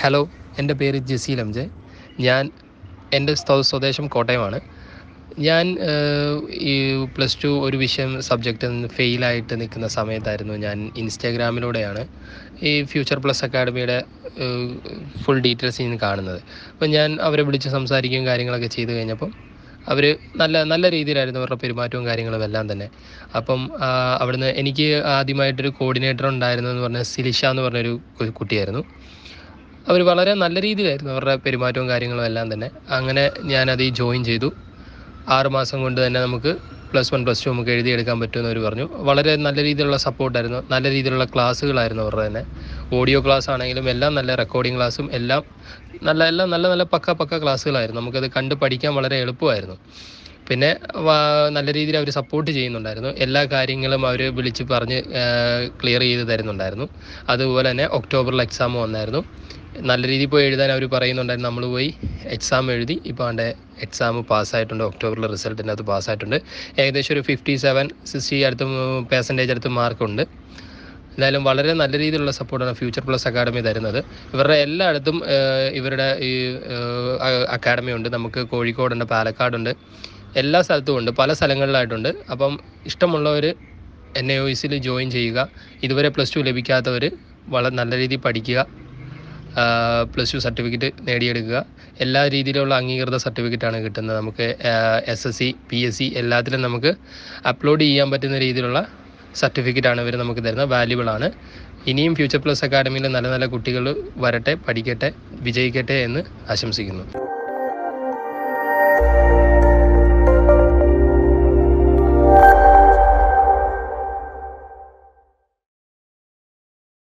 Hello, എൻ്റെ പേര് Jaseel MJ. ഞാൻ എൻ്റെ സ്വദേശം കോട്ടയമാണ്. ഞാൻ ഈ +2 ഒരു വിഷയം സബ്ജക്റ്റിൽ നിന്ന് ഫെയിലായിട്ട് നിൽക്കുന്ന സമയത്തായിരുന്നു ഞാൻ ഇൻസ്റ്റാഗ്രാമിലൂടെയാണ് ഈ ഫ്യൂച്ചർ പ്ലസ് അക്കാഡമിയുടെ ഫുൾ ഡീറ്റെയിൽസ് ഇന്ന് കാണുന്നത്. അപ്പം ഞാൻ അവരെ വിളിച്ച് സംസാരിക്കുകയും കാര്യങ്ങളൊക്കെ ചെയ്ത് കഴിഞ്ഞപ്പം അവർ നല്ല രീതിയിലായിരുന്നു അവരുടെ പെരുമാറ്റവും കാര്യങ്ങളും എല്ലാം തന്നെ. അപ്പം അവിടുന്ന് എനിക്ക് ആദ്യമായിട്ടൊരു കോർഡിനേറ്റർ ഉണ്ടായിരുന്നതെന്ന് പറഞ്ഞാൽ സിലിഷ എന്ന് പറഞ്ഞൊരു കുട്ടിയായിരുന്നു. അവർ വളരെ നല്ല രീതിയിലായിരുന്നു അവരുടെ പെരുമാറ്റവും കാര്യങ്ങളും എല്ലാം തന്നെ. അങ്ങനെ ഞാനത് ജോയിൻ ചെയ്തു. 6 മാസം കൊണ്ട് തന്നെ നമുക്ക് +1 +2 നമുക്ക് എഴുതിയെടുക്കാൻ പറ്റുമെന്ന് അവർ പറഞ്ഞു. വളരെ നല്ല രീതിയിലുള്ള സപ്പോർട്ടായിരുന്നു. നല്ല രീതിയിലുള്ള ക്ലാസ്സുകളായിരുന്നു അവരുടെ തന്നെ. ഓഡിയോ ക്ലാസ് ആണെങ്കിലും എല്ലാം നല്ല റെക്കോർഡിംഗ് ക്ലാസ്സും എല്ലാം നല്ല പക്ക ക്ലാസ്സുകളായിരുന്നു. നമുക്കത് കണ്ട് പഠിക്കാൻ വളരെ എളുപ്പമായിരുന്നു. പിന്നെ നല്ല രീതിയിൽ അവർ സപ്പോർട്ട് ചെയ്യുന്നുണ്ടായിരുന്നു. എല്ലാ കാര്യങ്ങളും അവർ വിളിച്ച് പറഞ്ഞ് ക്ലിയർ ചെയ്ത് തരുന്നുണ്ടായിരുന്നു. അതുപോലെ തന്നെ ഒക്ടോബറിൽ എക്സാം വന്നായിരുന്നു. നല്ല രീതിയിൽ പോയി എഴുതാൻ അവർ പറയുന്നുണ്ടായിരുന്നു. നമ്മൾ പോയി എക്സാം എഴുതി. ഇപ്പോൾ അവൻ്റെ എക്സാം പാസ്സായിട്ടുണ്ട്. ഒക്ടോബറിലെ റിസൾട്ടിൻ്റെ അത് പാസ്സായിട്ടുണ്ട്. ഏകദേശം ഒരു 57-60 അടുത്ത് % അടുത്ത് മാർക്കുണ്ട്. എന്തായാലും വളരെ നല്ല രീതിയിലുള്ള സപ്പോർട്ടാണ് ഫ്യൂച്ചർ പ്ലസ് അക്കാഡമി തരുന്നത്. ഇവരുടെ എല്ലായിടത്തും ഇവരുടെ ഈ അക്കാഡമി ഉണ്ട്. നമുക്ക് കോഴിക്കോടുണ്ട്, പാലക്കാടുണ്ട്, എല്ലാ സ്ഥലത്തും ഉണ്ട്, പല സ്ഥലങ്ങളിലായിട്ടുണ്ട്. അപ്പം ഇഷ്ടമുള്ളവർ NIOSൽ ജോയിൻ ചെയ്യുക. ഇതുവരെ +2 ലഭിക്കാത്തവർ വളരെ നല്ല രീതിയിൽ പഠിക്കുക. +2 സർട്ടിഫിക്കറ്റ് നേടിയെടുക്കുക. എല്ലാ രീതിയിലുള്ള അംഗീകൃത സർട്ടിഫിക്കറ്റാണ് കിട്ടുന്നത്. നമുക്ക് SSC PSC എല്ലാത്തിലും നമുക്ക് അപ്ലോഡ് ചെയ്യാൻ പറ്റുന്ന രീതിയിലുള്ള സർട്ടിഫിക്കറ്റാണ് ഇവർ നമുക്ക് തരുന്നത്. വാല്യുബിളാണ്. ഇനിയും ഫ്യൂച്ചർ പ്ലസ് അക്കാഡമിയിൽ നല്ല കുട്ടികൾ വരട്ടെ, പഠിക്കട്ടെ, വിജയിക്കട്ടെ എന്ന് ആശംസിക്കുന്നു.